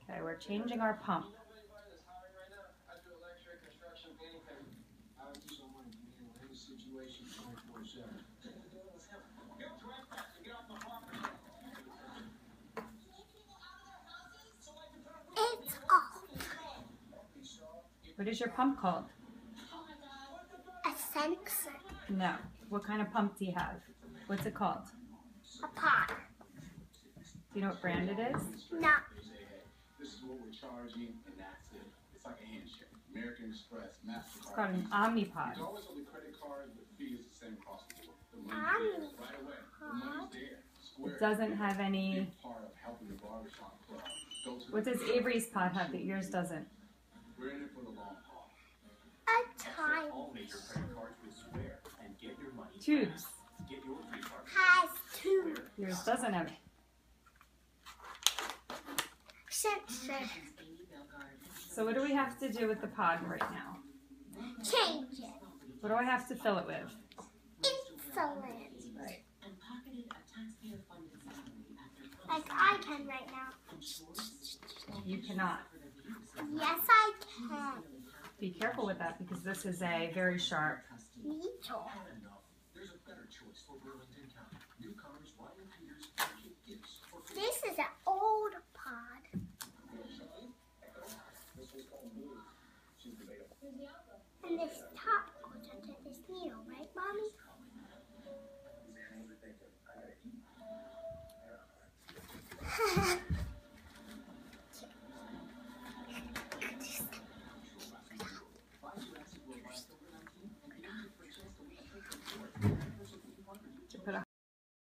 Okay, we're changing our pump. It's off. What is your pump called? A sensor. No. What kind of pump do you have? What's it called? A pod. Do you know what brand it is? No. This is what we're charging, and that's it. It's like a handshake. American Express, MasterCard. It's called an Omnipod. You can always on the credit card, the fee is the same across the board. The money's there right away. The money's there. Square. It doesn't have any... Part of helping the barbershop club. What does Avery's pod have that yours doesn't? We're in it for the long haul. A time. All major credit cards with Square and get your money. Tubes. Get your free card. Has two. Yours doesn't have... Sensor. So what do we have to do with the pod right now? Change it. What do I have to fill it with? Insulin. Right. Like I can right now. You cannot. Yes, I can. Be careful with that because this is a very sharp... Needle. There's a better choice for Burlington County. Newcomers, Ryan Peters, gifts for This is an old pod. And this